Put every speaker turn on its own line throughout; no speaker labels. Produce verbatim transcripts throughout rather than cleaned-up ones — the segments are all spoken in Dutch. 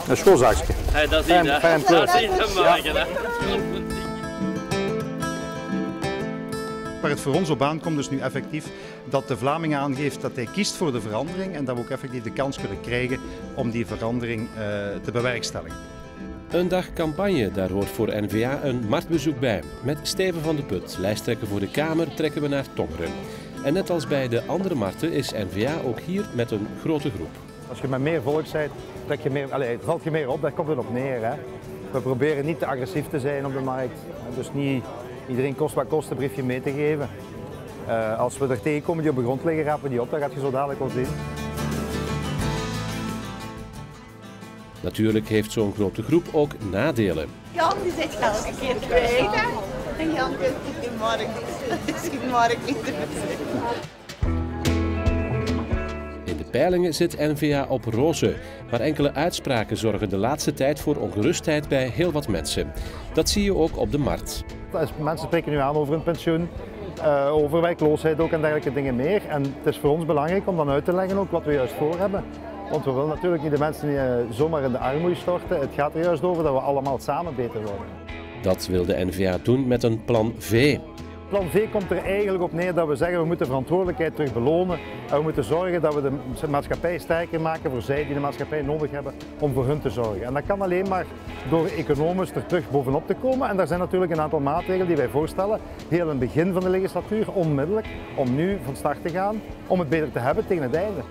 Een schoolzaakje.
Hey, dat is niet, hè.
Fijn,
Dat is niet te maken, hè.
Waar het voor ons op aankomt is nu effectief dat de Vlaming aangeeft dat hij kiest voor de verandering en dat we ook effectief de kans kunnen krijgen om die verandering uh, te bewerkstelligen.
Een dag campagne, daar hoort voor N V A een marktbezoek bij. Met Steven van de Put, lijsttrekker voor de Kamer, trekken we naar Tongeren. En net als bij de andere markten is N V A ook hier met een grote groep.
Als je met meer volk bent, trek je meer, allez, valt je meer op, daar komt het op neer. Hè. We proberen niet te agressief te zijn op de markt. Dus niet iedereen kost wat kost een briefje mee te geven. Uh, als we er tegenkomen die op de grond liggen, rapen we die op, dat gaat je zo dadelijk wel zien.
Natuurlijk heeft zo'n grote groep ook nadelen.
Jan die zit elke keer kwijt. En Jan kunt die markt niet. Dus die markt niet doen.
In de peilingen zit N V A op roze, maar enkele uitspraken zorgen de laatste tijd voor ongerustheid bij heel wat mensen. Dat zie je ook op de markt.
Mensen spreken nu aan over hun pensioen, uh, over werkloosheid ook en dergelijke dingen meer. En het is voor ons belangrijk om dan uit te leggen ook wat we juist voor hebben. Want we willen natuurlijk niet de mensen uh, zomaar in de armoede storten. Het gaat er juist over dat we allemaal samen beter worden.
Dat wil de N V A doen met een plan V.
Plan V komt er eigenlijk op neer dat we zeggen we moeten verantwoordelijkheid terug belonen. En we moeten zorgen dat we de maatschappij sterker maken voor zij die de maatschappij nodig hebben om voor hun te zorgen. En dat kan alleen maar door economisch er terug bovenop te komen. En daar zijn natuurlijk een aantal maatregelen die wij voorstellen, heel in het begin van de legislatuur, onmiddellijk, om nu van start te gaan, om het beter te hebben tegen het einde.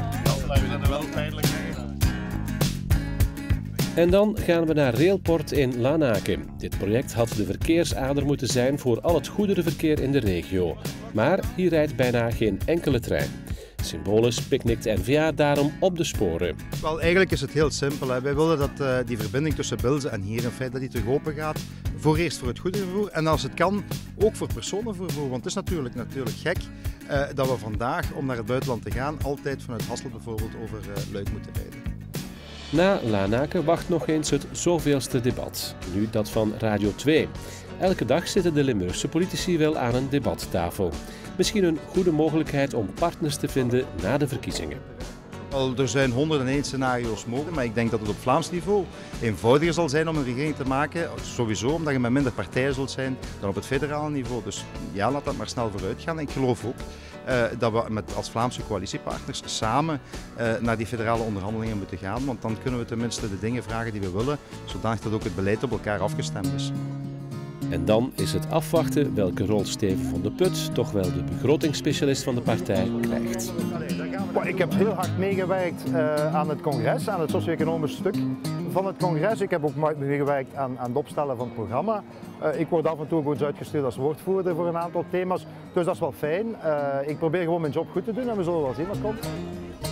En dan gaan we naar Railport in Lanaken. Dit project had de verkeersader moeten zijn voor al het goederenverkeer in de regio. Maar hier rijdt bijna geen enkele trein. Symbolisch picknickt N V A daarom op de sporen.
Wel, eigenlijk is het heel simpel. Hè. Wij willen dat uh, die verbinding tussen Bilze en hier in feite dat die terug open gaat. Voor eerst voor het goederenvervoer en als het kan ook voor personenvervoer. Want het is natuurlijk, natuurlijk gek uh, dat we vandaag om naar het buitenland te gaan altijd vanuit Hasselt bijvoorbeeld over uh, Luik moeten rijden.
Na Lanaken wacht nog eens het zoveelste debat. Nu dat van Radio twee. Elke dag zitten de Limburgse politici wel aan een debattafel. Misschien een goede mogelijkheid om partners te vinden na de verkiezingen.
Wel, er zijn honderdéén scenario's mogelijk, maar ik denk dat het op Vlaams niveau eenvoudiger zal zijn om een regering te maken. Sowieso omdat je met minder partijen zult zijn dan op het federale niveau. Dus ja, laat dat maar snel vooruit gaan. En ik geloof ook uh, dat we met, als Vlaamse coalitiepartners samen uh, naar die federale onderhandelingen moeten gaan. Want dan kunnen we tenminste de dingen vragen die we willen, zodanig dat ook het beleid op elkaar afgestemd is.
En dan is het afwachten welke rol Steven van de Put, toch wel de begrotingsspecialist van de partij, krijgt.
Ik heb heel hard meegewerkt uh, aan het congres, aan het socio-economisch stuk van het congres. Ik heb ook meegewerkt aan, aan het opstellen van het programma. Uh, ik word af en toe ook eens uitgestuurd als woordvoerder voor een aantal thema's, dus dat is wel fijn. Uh, ik probeer gewoon mijn job goed te doen en we zullen wel zien wat komt.